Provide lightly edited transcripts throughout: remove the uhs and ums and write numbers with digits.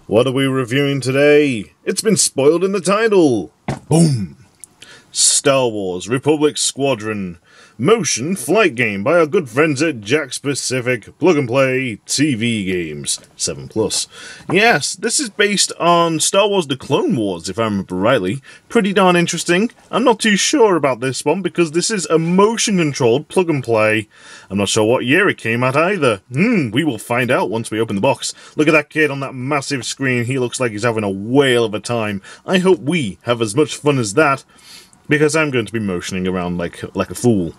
What are we reviewing today? It's been spoiled in the title! Boom! Star Wars Republic Squadron. Motion flight game by our good friends at Jakks Plug and Play TV Games 7+. Yes, this is based on Star Wars The Clone Wars, if I remember rightly. Pretty darn interesting. I'm not too sure about this one because this is a motion-controlled plug and play. I'm not sure what year it came out either. We will find out once we open the box. Look at that kid on that massive screen. He looks like he's having a whale of a time. I hope we have as much fun as that, because I'm going to be motioning around like a fool.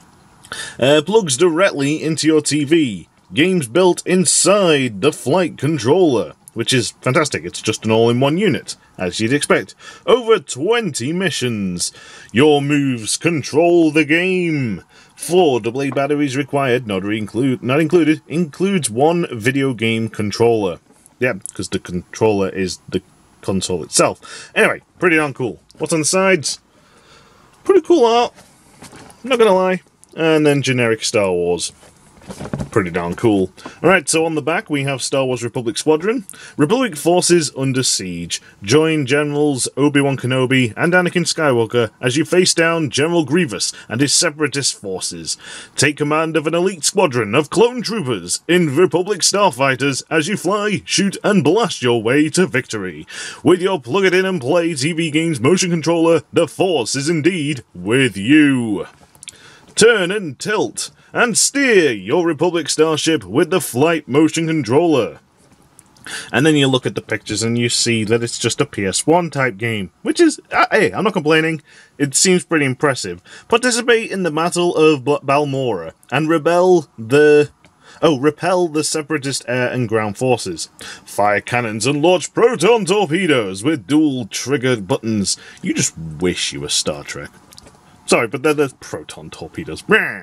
Plugs directly into your TV. Games built inside the flight controller, which is fantastic. It's just an all-in-one unit, as you'd expect. Over 20 missions. Your moves control the game. 4 AA batteries required, not included. Includes 1 video game controller. Yeah, because the controller is the console itself. Anyway, pretty darn cool. What's on the sides? Pretty cool art, not gonna lie. And then generic Star Wars. Pretty darn cool. Alright, so on the back we have Star Wars Republic Squadron. Republic forces under siege. Join Generals Obi-Wan Kenobi and Anakin Skywalker as you face down General Grievous and his separatist forces. Take command of an elite squadron of clone troopers in Republic starfighters as you fly, shoot and blast your way to victory. With your plug-it-in-and-play TV Games motion controller, the Force is indeed with you. Turn and tilt, and steer your Republic starship with the flight motion controller. And then you look at the pictures and you see that it's just a PS1 type game, which is, hey, I'm not complaining, it seems pretty impressive. Participate in the Battle of Balmora, and repel the separatist air and ground forces. Fire cannons and launch proton torpedoes with dual triggered buttons. You just wish you were Star Trek. Sorry, but there's proton torpedoes.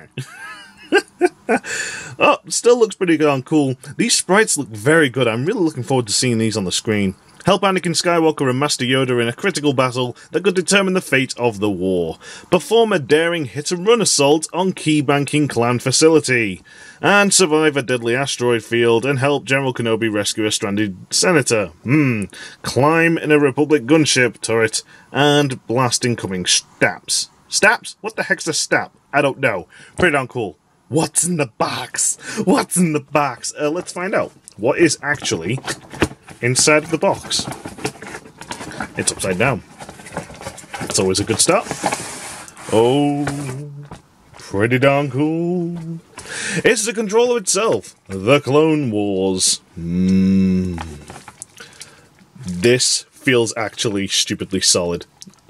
Oh, still looks pretty darn cool. These sprites look very good. I'm really looking forward to seeing these on the screen. Help Anakin Skywalker and Master Yoda in a critical battle that could determine the fate of the war. Perform a daring hit-and-run assault on Key Banking Clan facility. And survive a deadly asteroid field and help General Kenobi rescue a stranded senator. Climb in a Republic gunship turret and blast incoming staps. Staps? What the heck's a stap? I don't know. Pretty darn cool. What's in the box? What's in the box? Let's find out. What is actually inside of the box? It's upside down. That's always a good start. Oh, pretty darn cool. It's the controller itself. The Clone Wars. This feels actually stupidly solid.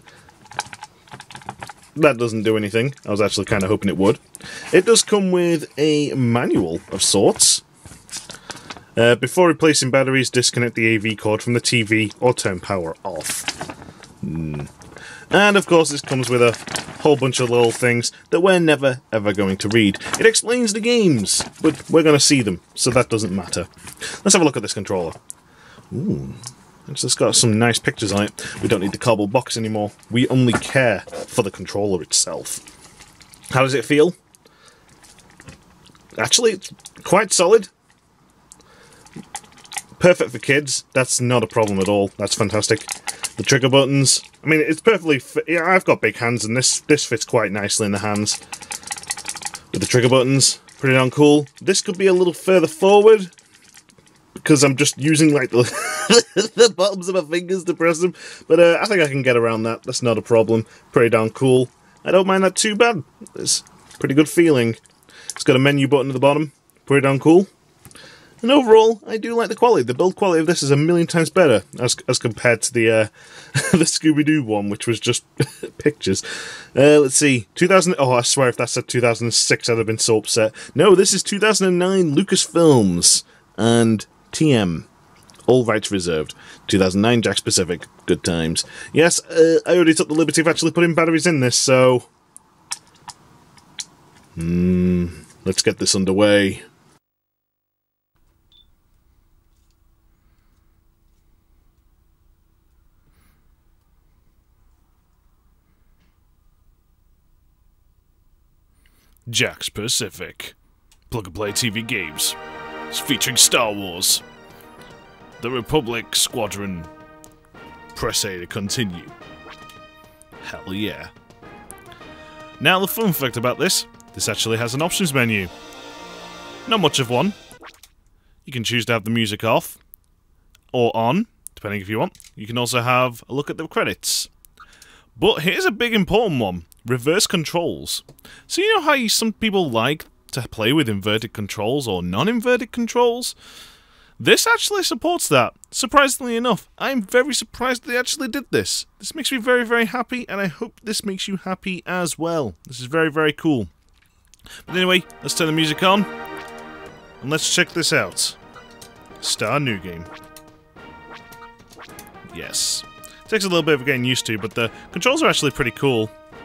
That doesn't do anything. I was actually kind of hoping it would. It does come with a manual of sorts. Before replacing batteries, disconnect the AV cord from the TV or turn power off. And of course this comes with a whole bunch of little things that we're never ever going to read. It explains the games, but we're going to see them, so that doesn't matter. Let's have a look at this controller. Ooh. It's just got some nice pictures on it. We don't need the cardboard box anymore. We only care for the controller itself. How does it feel? Actually, it's quite solid. Perfect for kids. That's not a problem at all. That's fantastic. The trigger buttons. I mean, it's perfectly... Yeah, I've got big hands, and this fits quite nicely in the hands. With the trigger buttons. Pretty darn cool. This could be a little further forward, because I'm just using, like, the bottoms of my fingers to press them. But I think I can get around that. That's not a problem. Pretty darn cool. I don't mind that too bad. It's a pretty good feeling. It's got a menu button at the bottom. Pretty darn cool. And overall, I do like the quality. The build quality of this is a million times better as compared to the the Scooby-Doo one, which was just pictures. Let's see. 2000... Oh, I swear if that said 2006, I'd have been so upset. No, this is 2009 Lucasfilms. And TM. All rights reserved. 2009 Jakks Pacific. Good times. Yes, I already took the liberty of actually putting batteries in this, so... let's get this underway. Jakks Pacific. Plug and Play TV Games. It's featuring Star Wars. The Republic Squadron. Press A to continue. Hell yeah. Now the fun fact about this actually has an options menu. Not much of one. You can choose to have the music off, or on, depending if you want. You can also have a look at the credits. But here's a big important one. Reverse controls. So you know how some people like to play with inverted controls or non-inverted controls? This actually supports that. Surprisingly enough, I'm very surprised they actually did this. This makes me very, very happy, and I hope this makes you happy as well. This is very, very cool. But anyway, let's turn the music on, and let's check this out. Start new game. Yes. Takes a little bit of getting used to, but the controls are actually pretty cool.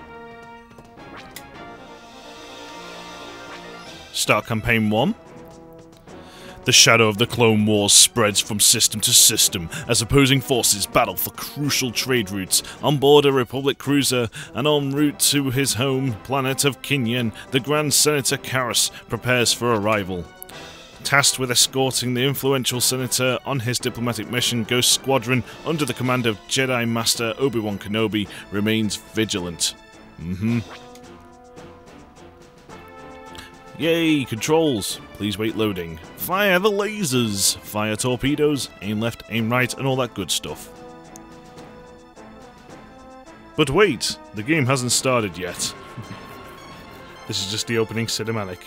Start campaign 1. The shadow of the Clone Wars spreads from system to system as opposing forces battle for crucial trade routes. On board a Republic cruiser and en route to his home planet of Kinyan, the Grand Senator Karras prepares for arrival. Tasked with escorting the influential senator on his diplomatic mission, Ghost Squadron, under the command of Jedi Master Obi-Wan Kenobi, remains vigilant. Yay, controls. Please wait loading. Fire the lasers. Fire torpedoes. Aim left, aim right, and all that good stuff. But wait, the game hasn't started yet. This is just the opening cinematic.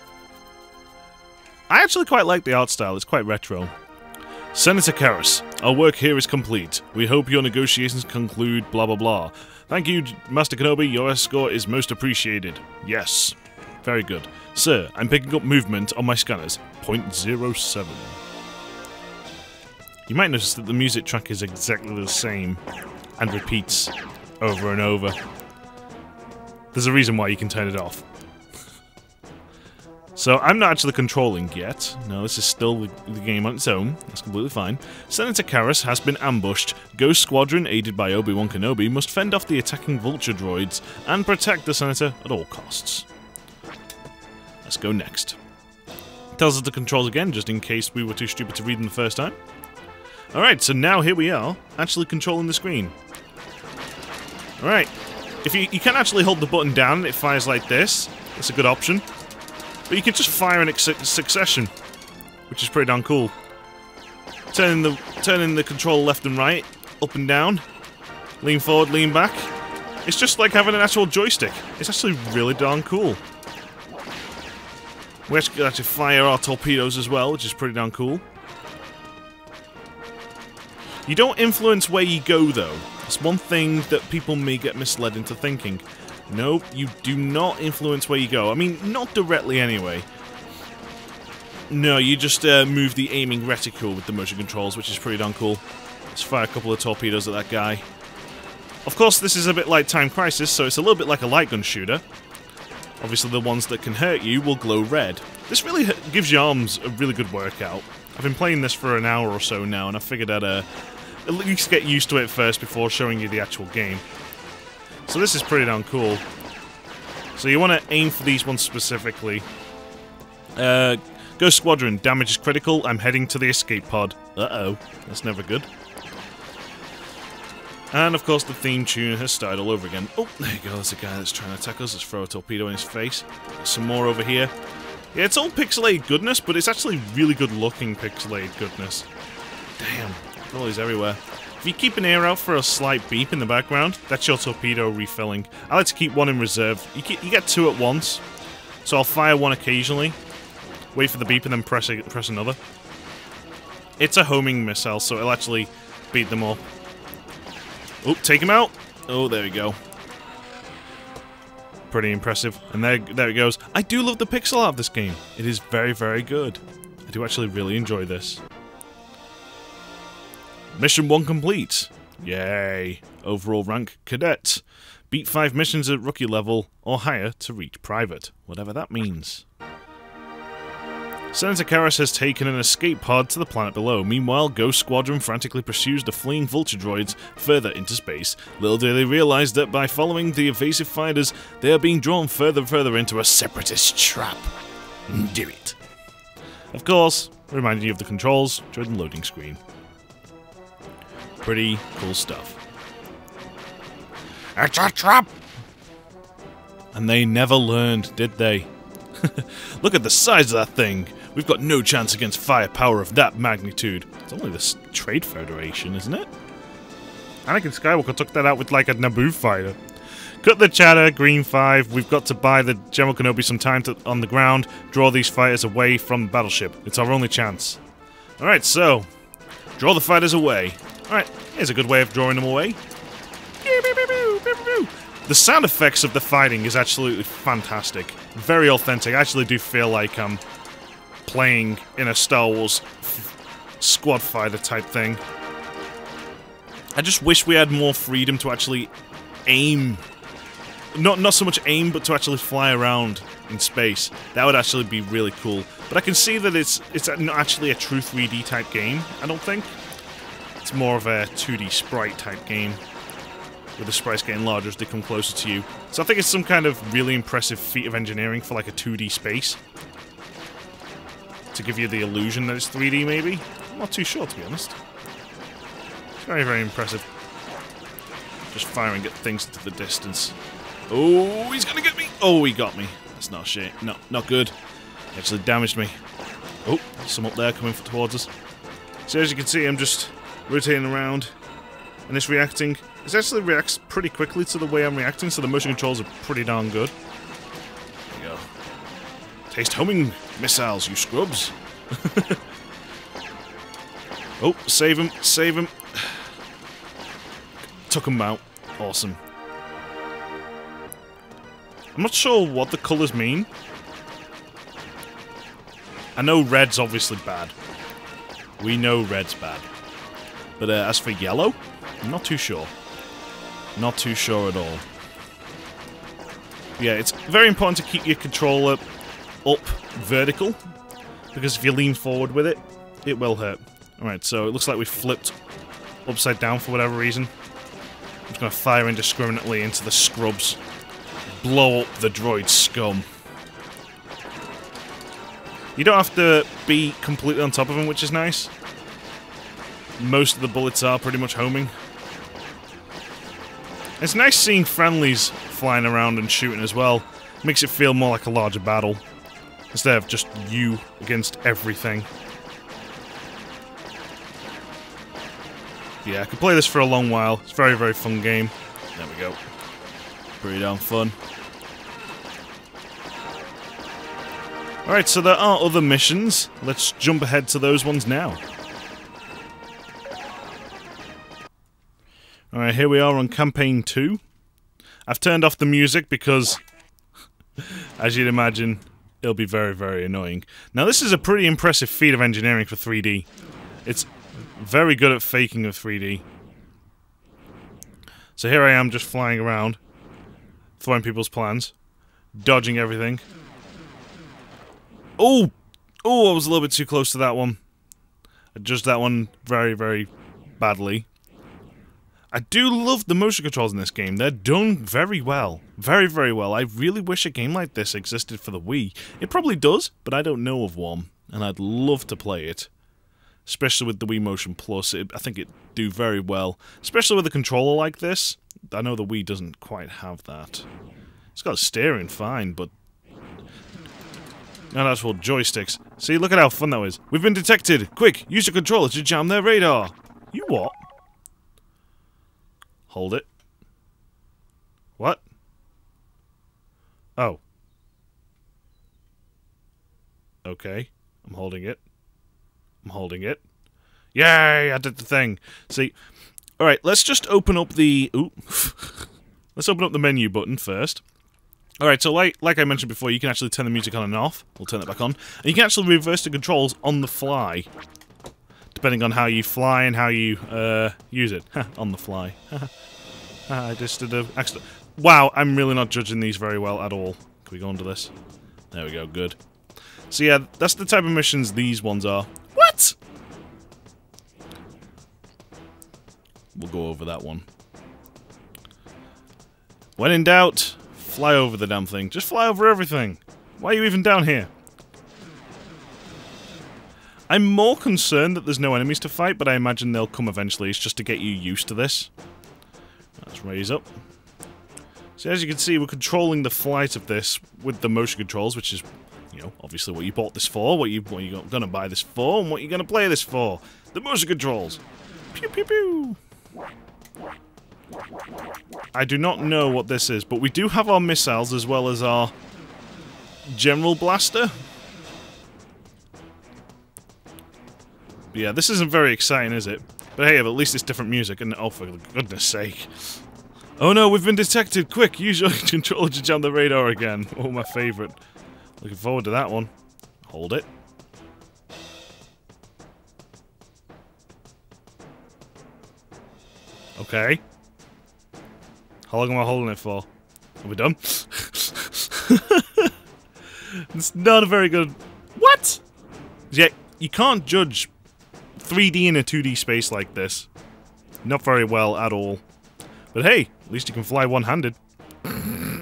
I actually quite like the art style, it's quite retro. Senator Karras, our work here is complete. We hope your negotiations conclude blah blah blah. Thank you, Master Kenobi, your escort is most appreciated. Yes. Very good. Sir, I'm picking up movement on my scanners. 0.07. You might notice that the music track is exactly the same and repeats over and over. There's a reason why you can turn it off. So, I'm not actually controlling yet. No, this is still the game on its own. That's completely fine. Senator Karras has been ambushed. Ghost Squadron, aided by Obi-Wan Kenobi, must fend off the attacking vulture droids and protect the Senator at all costs. Let's go next. Tells us the controls again, just in case we were too stupid to read them the first time. Alright, so now here we are, actually controlling the screen. Alright, if you can actually hold the button down and it fires like this. That's a good option. But you can just fire in succession, which is pretty darn cool. Turning the control left and right, up and down, lean forward, lean back. It's just like having an actual joystick. It's actually really darn cool. We actually fire our torpedoes as well, which is pretty darn cool. You don't influence where you go, though. It's one thing that people may get misled into thinking. No, you do not influence where you go. I mean, not directly anyway. No, you just move the aiming reticle with the motion controls, which is pretty darn cool. Let's fire a couple of torpedoes at that guy. Of course, this is a bit like Time Crisis, so it's a little bit like a light gun shooter. Obviously, the ones that can hurt you will glow red. This really gives your arms a really good workout. I've been playing this for an hour or so now, and I figured I'd at least get used to it first before showing you the actual game. So this is pretty darn cool. So you want to aim for these ones specifically. Ghost Squadron, damage is critical. I'm heading to the escape pod. Uh-oh, that's never good. And of course the theme tune has started all over again. Oh, there you go, there's a guy that's trying to attack us. Let's throw a torpedo in his face. Some more over here. Yeah, it's all pixelated goodness, but it's actually really good looking pixelated goodness. Damn, all these everywhere. If you keep an ear out for a slight beep in the background, that's your torpedo refilling. I like to keep one in reserve. You get two at once, so I'll fire one occasionally, wait for the beep, and then press another. It's a homing missile, so it'll actually beat them up. Oh, take him out! Oh, there we go. Pretty impressive. And there it goes. I do love the pixel art of this game. It is very, very good. I do actually really enjoy this. Mission 1 complete. Yay. Overall rank, Cadet. Beat 5 missions at rookie level or higher to reach private. Whatever that means. Senator Karras has taken an escape pod to the planet below. Meanwhile, Ghost Squadron frantically pursues the fleeing vulture droids further into space. Little do they realize that by following the evasive fighters, they are being drawn further and further into a separatist trap. Do it. Of course, reminding you of the controls during the loading screen. Pretty cool stuff. It's a trap! And they never learned, did they? Look at the size of that thing. We've got no chance against firepower of that magnitude. It's only the Trade Federation, isn't it? Anakin Skywalker took that out with like a Naboo fighter. Cut the chatter, Green 5. We've got to buy the General Kenobi some time on the ground, draw these fighters away from the battleship. It's our only chance. Alright, so, draw the fighters away. Alright, here's a good way of drawing them away. The sound effects of the fighting is absolutely fantastic. Very authentic. I actually do feel like I'm playing in a Star Wars squad fighter type thing. I just wish we had more freedom to actually aim. Not so much aim, but to actually fly around in space. That would actually be really cool. But I can see that it's not actually a true 3D type game, I don't think. It's more of a 2D sprite type game, with the sprites getting larger as they come closer to you. So I think it's some kind of really impressive feat of engineering for like a 2D space. To give you the illusion that it's 3D, maybe? I'm not too sure, to be honest. It's very, very impressive. Just firing at things into the distance. Oh, he's gonna get me! Oh, he got me. That's not shit. No, not good. He actually damaged me. Oh, some up there coming towards us. So as you can see, I'm just rotating around, and it's reacting. It actually reacts pretty quickly to the way I'm reacting, so the motion controls are pretty darn good. There you go. Taste homing missiles, you scrubs. Oh, save him, save him. Took him out. Awesome. I'm not sure what the colours mean. I know red's obviously bad. We know red's bad. But as for yellow, I'm not too sure. Not too sure at all. Yeah, it's very important to keep your controller up vertical, because if you lean forward with it, it will hurt. Alright, so it looks like we flipped upside down for whatever reason. I'm just going to fire indiscriminately into the scrubs. Blow up the droid scum. You don't have to be completely on top of them, which is nice. Most of the bullets are pretty much homing. It's nice seeing friendlies flying around and shooting as well. Makes it feel more like a larger battle, instead of just you against everything. Yeah, I could play this for a long while. It's a very, very fun game. There we go. Pretty damn fun. Alright, so there are other missions. Let's jump ahead to those ones now. Alright, here we are on Campaign 2. I've turned off the music because, as you'd imagine, it'll be very, very annoying. Now, this is a pretty impressive feat of engineering for 3D. It's very good at faking of 3D. So here I am just flying around, throwing people's plans, dodging everything. Oh! Oh, I was a little bit too close to that one. I judged that one very, very badly. I do love the motion controls in this game. They're done very well. Very, very well. I really wish a game like this existed for the Wii. It probably does, but I don't know of one, and I'd love to play it. Especially with the Wii Motion Plus, I think it'd do very well. Especially with a controller like this. I know the Wii doesn't quite have that. It's got a steering, fine, but not actual joysticks. See, look at how fun that was. We've been detected! Quick, use your controller to jam their radar! You what? Hold it. What? Oh. Okay. I'm holding it. I'm holding it. Yay! I did the thing. See. Alright, let's just open up the... Ooh. Let's open up the menu button first. Alright, so like I mentioned before, you can actually turn the music on and off. We'll turn it back on. And you can actually reverse the controls on the fly. Depending on how you fly and how you use it. On the fly. I just did an accident. Wow, I'm really not judging these very well at all. Can we go on to this? There we go, good. So yeah, that's the type of missions these ones are. What? We'll go over that one. When in doubt, fly over the damn thing. Just fly over everything. Why are you even down here? I'm more concerned that there's no enemies to fight, but I imagine they'll come eventually. It's just to get you used to this. Let's raise up. So as you can see, we're controlling the flight of this with the motion controls, which is, you know, obviously what you bought this for, what you're going to buy this for, and what you're going to play this for. The motion controls. Pew pew pew. I do not know what this is, but we do have our missiles as well as our general blaster. But yeah, this isn't very exciting, is it? But hey, at least it's different music, and oh, for goodness sake. Oh no, we've been detected! Quick, use your controller to jam the radar again. Oh, my favourite. Looking forward to that one. Hold it. Okay. How long am I holding it for? Are we done? It's not a very good... What?! Yeah, you can't judge 3D in a 2D space like this. Not very well at all. But hey, at least you can fly one-handed. We've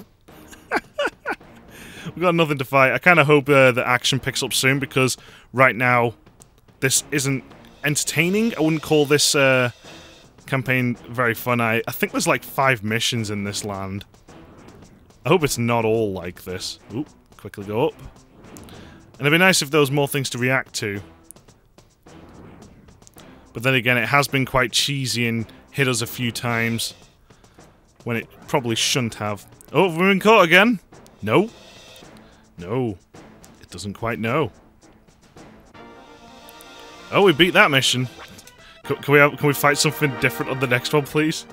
got nothing to fight. I kind of hope the action picks up soon, because right now this isn't entertaining. I wouldn't call this campaign very fun. I think there's like 5 missions in this land. I hope it's not all like this. Oop, quickly go up. And it'd be nice if there was more things to react to. But then again, it has been quite cheesy and hit us a few times when it probably shouldn't have. Oh, have we been caught again? No. No. It doesn't quite know. Oh, we beat that mission. Can we fight something different on the next one, please?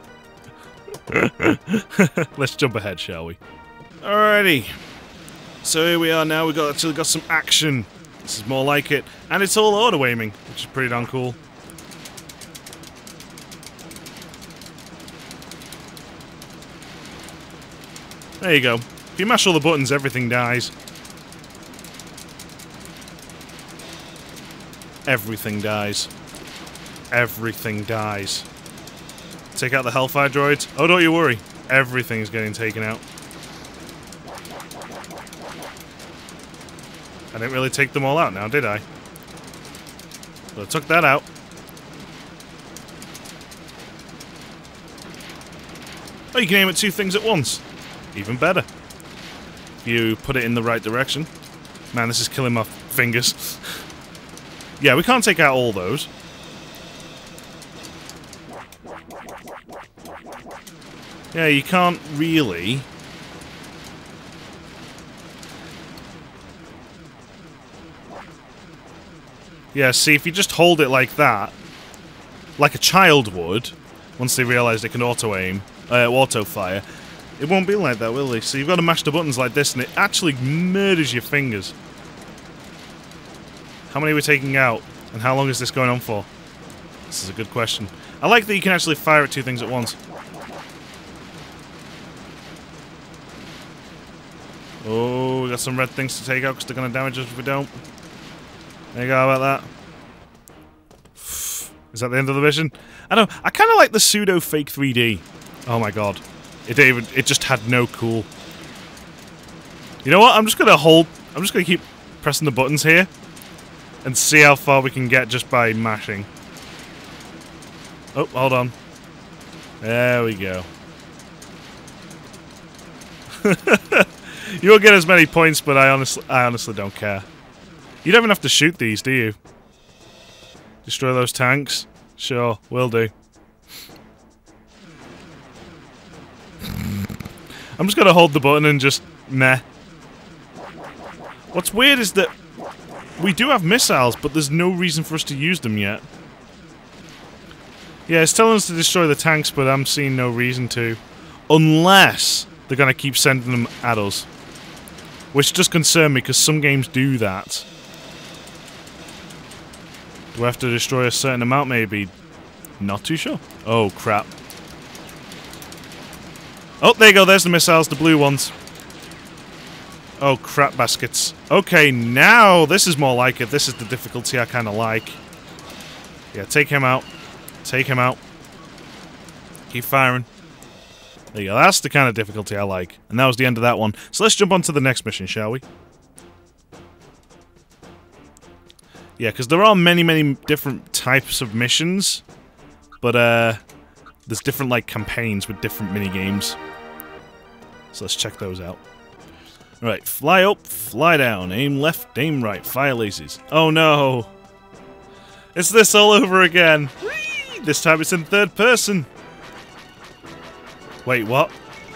Let's jump ahead, shall we? Alrighty. So here we are now. We've actually got some action. This is more like it. And it's all auto-aiming, which is pretty darn cool. There you go. If you mash all the buttons, everything dies. Everything dies. Everything dies. Take out the Hellfire droids. Oh, don't you worry. Everything's getting taken out. I didn't really take them all out now, did I? But I took that out. Oh, you can aim at 2 things at once. Even better. If you put it in the right direction. Man, this is killing my fingers. Yeah, we can't take out all those. Yeah, you can't really. Yeah, see, if you just hold it like that, like a child would, once they realise they can auto-aim, auto-fire, it won't be like that, will they? So you've got to mash the buttons like this, and it actually murders your fingers. How many are we taking out? And how long is this going on for? This is a good question. I like that you can actually fire at 2 things at once. Oh, we got some red things to take out because they're going to damage us if we don't. There you go, how about that? Is that the end of the mission? I know, I kind of like the pseudo-fake 3D. Oh my god. It just had no cool. You know what? I'm just gonna keep pressing the buttons here and see how far we can get just by mashing. Oh, hold on. There we go. You'll get as many points, but I honestly don't care. You don't even have to shoot these, do you? Destroy those tanks? Sure, will do. I'm just gonna hold the button and just meh. What's weird is that we do have missiles, but there's no reason for us to use them yet. Yeah, it's telling us to destroy the tanks, but I'm seeing no reason to. Unless they're gonna keep sending them at us. Which does concern me, because some games do that. Do I have to destroy a certain amount, maybe? Not too sure. Oh, crap. Oh, there you go, there's the missiles, the blue ones. Oh, crap baskets. Okay, now this is more like it. This is the difficulty I kind of like. Yeah, take him out. Take him out. Keep firing. There you go, that's the kind of difficulty I like. And that was the end of that one. So let's jump on to the next mission, shall we? Yeah, because there are many, many different types of missions, but there's different, like, campaigns with different mini-games. So let's check those out. Alright, fly up, fly down, aim left, aim right, fire lasers. Oh no! It's this all over again! Whee! This time it's in third person! Wait, what?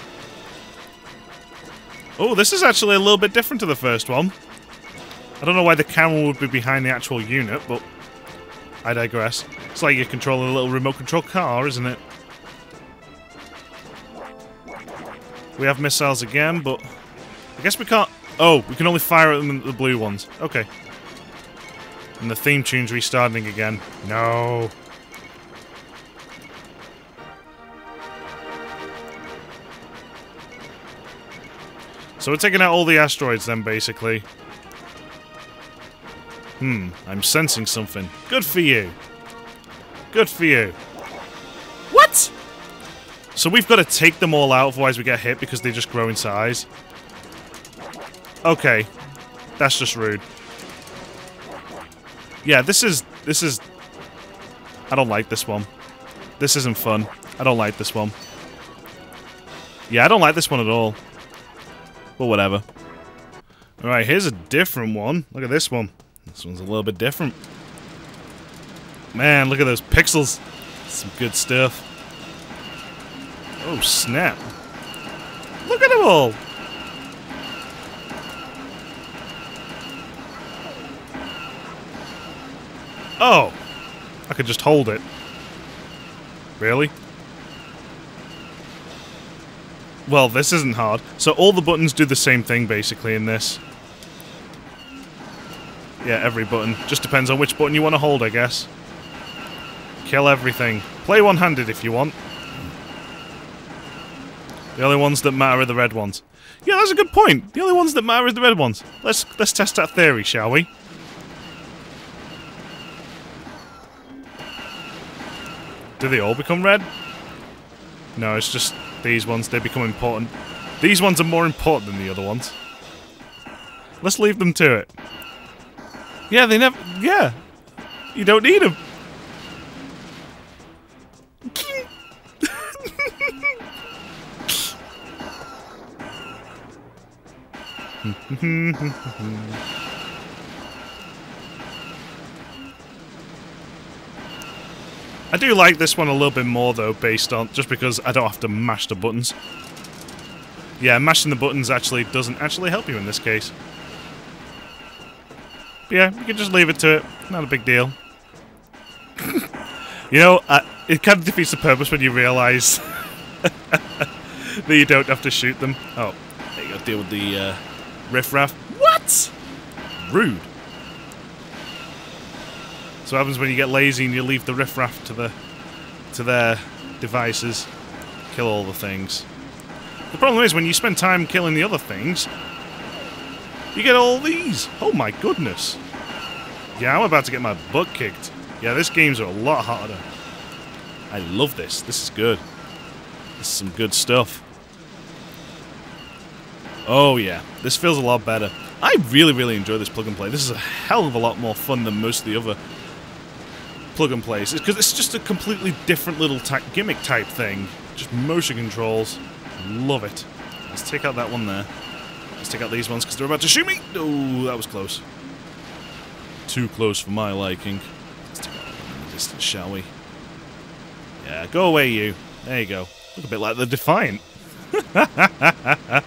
Oh, this is actually a little bit different to the first one. I don't know why the camera would be behind the actual unit, but I digress. It's like you're controlling a little remote control car, isn't it? We have missiles again, but I guess we can't... Oh, we can only fire at them, the blue ones. Okay. And the theme tune's restarting again. No. So we're taking out all the asteroids then, basically. I'm sensing something. Good for you. Good for you. What? So we've got to take them all out, otherwise we get hit because they just grow in size. Okay. That's just rude. Yeah, this is... I don't like this one. This isn't fun. I don't like this one. Yeah, I don't like this one at all. But whatever. Alright, here's a different one. Look at this one. This one's a little bit different. Man, look at those pixels. Some good stuff. Oh, snap. Look at them all. Oh. I could just hold it. Really? Well, this isn't hard. So all the buttons do the same thing, basically, in this. Yeah, every button. Just depends on which button you want to hold, I guess. Kill everything. Play one-handed if you want. The only ones that matter are the red ones. Yeah, that's a good point. The only ones that matter are the red ones. Let's test that theory, shall we? Do they all become red? No, it's just these ones. They become important. These ones are more important than the other ones. Let's leave them to it. Yeah, they never... Yeah. You don't need them. I do like this one a little bit more, though, based on... Just because I don't have to mash the buttons. Yeah, mashing the buttons actually doesn't actually help you in this case. But yeah, you can just leave it to it. Not a big deal. You know, it kind of defeats the purpose when you realise that you don't have to shoot them. Oh, there you go. Deal with the riffraff. What? Rude. So what happens when you get lazy and you leave the riffraff to their devices? Kill all the things. The problem is when you spend time killing the other things, you get all these. Oh my goodness. Yeah, I'm about to get my butt kicked. Yeah, these games are a lot harder. I love this. This is good. This is some good stuff. Oh yeah, this feels a lot better. I really, really enjoy this plug and play. This is a hell of a lot more fun than most of the other plug and plays. It's because it's just a completely different little gimmick type thing. Just motion controls. Love it. Let's take out that one there. Let's take out these ones because they're about to shoot me. Oh, that was close. Too close for my liking. Let's take out one in the distance, shall we? Yeah, go away, you. There you go. Look a bit like the Defiant. I'm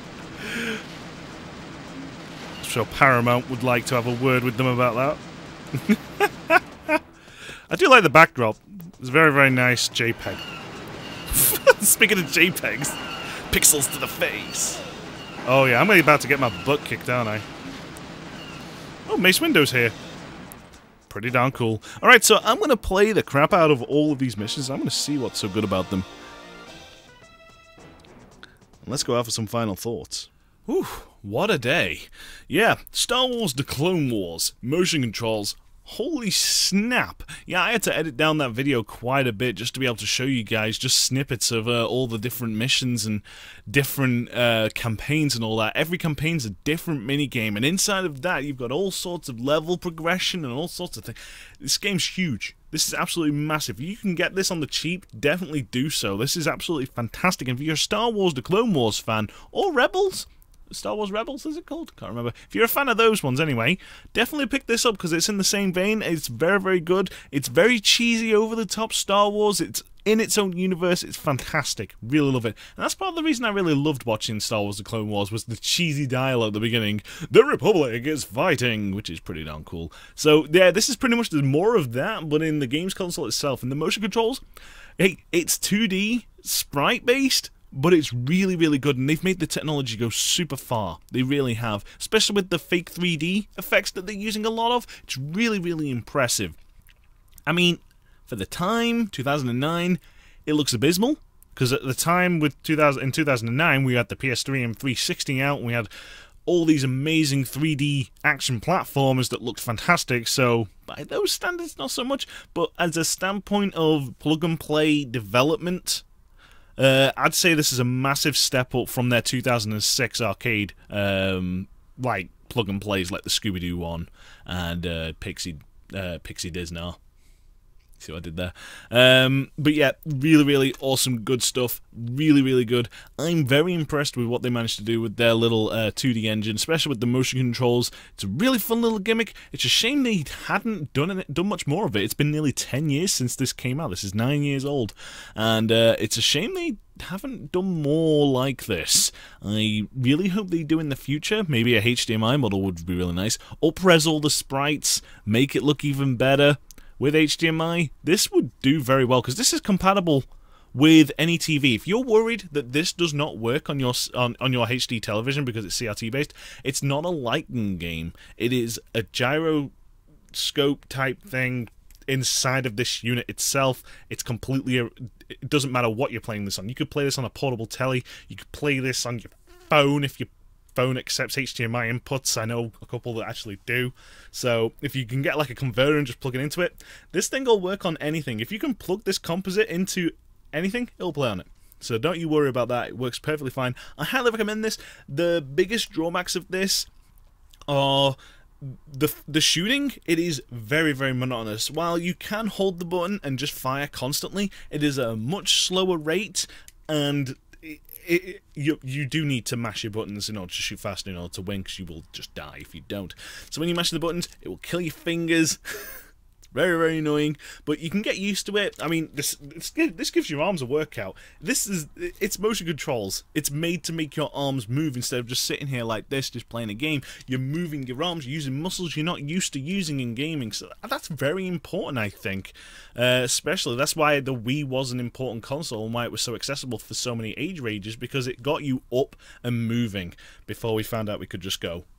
sure Paramount would like to have a word with them about that. I do like the backdrop. It's a very, very nice JPEG. Speaking of JPEGs, pixels to the face. Oh yeah, I'm really about to get my butt kicked, aren't I? Oh, Mace Window's here. Pretty darn cool. Alright, so I'm going to play the crap out of all of these missions. I'm going to see what's so good about them. And let's go out for some final thoughts. Whew, what a day. Yeah, Star Wars The Clone Wars. Motion controls Holy snap! Yeah, I had to edit down that video quite a bit just to be able to show you guys just snippets of all the different missions and different campaigns and all that. Every campaign's a different minigame, and inside of that you've got all sorts of level progression and all sorts of things. This game's huge. This is absolutely massive. If you can get this on the cheap, definitely do so. This is absolutely fantastic. And if you're a Star Wars The Clone Wars fan, or Rebels, Star Wars Rebels, is it called? Can't remember. If you're a fan of those ones anyway, definitely pick this up because it's in the same vein. It's very, very good. It's very cheesy, over-the-top Star Wars. It's in its own universe. It's fantastic. Really love it. And that's part of the reason I really loved watching Star Wars The Clone Wars, was the cheesy dialogue at the beginning. The Republic is fighting, which is pretty darn cool. So, yeah, this is pretty much more of that, but in the games console itself. And the motion controls, hey, it's 2D, sprite-based, but it's really, really good, and they've made the technology go super far. They really have, especially with the fake 3D effects that they're using a lot of. It's really, really impressive. I mean, for the time, 2009, it looks abysmal, because at the time in 2009, we had the PS3 and 360 out, and we had all these amazing 3D action platformers that looked fantastic, so by those standards, not so much, but as a standpoint of plug-and-play development, I'd say this is a massive step up from their 2006 arcade, like plug and plays like the Scooby-Doo one and Pixie Disney. See what I did there? But yeah, really, really awesome, good stuff. Really, really good. I'm very impressed with what they managed to do with their little 2D engine, especially with the motion controls. It's a really fun little gimmick. It's a shame they hadn't done much more of it. It's been nearly 10 years since this came out. This is 9 years old. And it's a shame they haven't done more like this. I really hope they do in the future. Maybe a HDMI model would be really nice. Up-res all the sprites, make it look even better. With HDMI, this would do very well, because this is compatible with any TV. If you're worried that this does not work on your HD television because it's CRT based, it's not a lighting game. It is a gyroscope type thing inside of this unit itself. It's completely, it doesn't matter what you're playing this on. You could play this on a portable telly. You could play this on your phone if you phone accepts HDMI inputs. I know a couple that actually do. So if you can get like a converter and just plug it into it, this thing will work on anything. If you can plug this composite into anything, it'll play on it. So don't you worry about that. It works perfectly fine. I highly recommend this. The biggest drawbacks of this are the shooting. It is very, very monotonous. While you can hold the button and just fire constantly, it is a much slower rate, and you do need to mash your buttons in order to shoot fast, in order to win, because you will just die if you don't. So when you mash the buttons, it will kill your fingers. Very, very annoying, but you can get used to it. I mean, this gives your arms a workout. It's motion controls. It's made to make your arms move instead of just sitting here like this, just playing a game. You're moving your arms, you're using muscles you're not used to using in gaming. So that's very important, I think. Especially, that's why the Wii was an important console and why it was so accessible for so many age ranges, because it got you up and moving before we found out we could just go.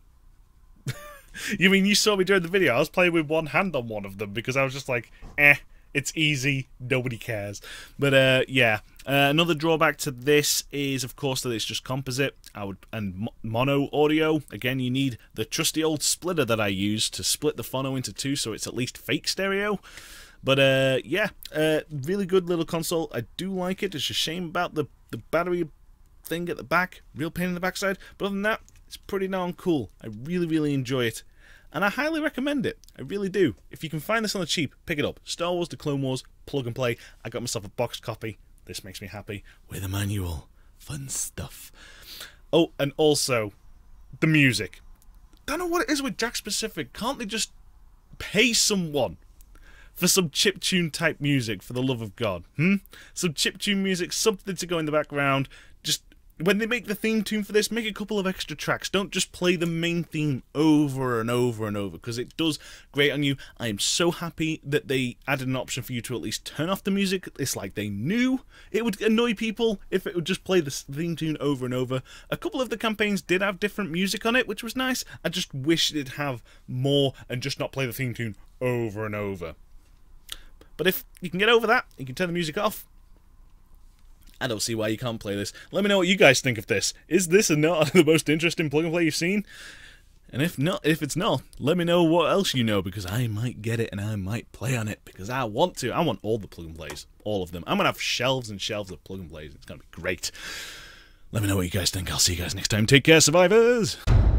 You mean you saw me during the video? I was playing with one hand on one of them because I was just like, it's easy, nobody cares. But yeah, another drawback to this is, of course, that it's just composite and mono audio. Again, you need the trusty old splitter that I use to split the phono into two, so it's at least fake stereo. But yeah, really good little console. I do like it. It's a shame about the battery thing at the back, real pain in the backside. But other than that, it's pretty darn cool. I really, really enjoy it. And I highly recommend it. I really do. If you can find this on the cheap, pick it up. Star Wars The Clone Wars, plug and play. I got myself a boxed copy. This makes me happy. With a manual. Fun stuff. Oh, and also, the music. Don't know what it is with Jakks Pacific. Can't they just pay someone for some chiptune type music, for the love of God? Some chiptune music, something to go in the background. Just when they make the theme tune for this, make a couple of extra tracks. Don't just play the main theme over and over and over, because it does grate on you. I am so happy that they added an option for you to at least turn off the music. It's like they knew it would annoy people if it would just play the theme tune over and over. A couple of the campaigns did have different music on it, which was nice. I just wish it'd have more and just not play the theme tune over and over. But if you can get over that, you can turn the music off. I don't see why you can't play this. Let me know what you guys think of this. Is this not the most interesting plug and play you've seen? And if it's not, let me know what else you know, because I might get it and I might play on it, because I want to. I want all the plug and plays, all of them. I'm gonna have shelves and shelves of plug and plays. It's gonna be great. Let me know what you guys think. I'll see you guys next time. Take care, survivors.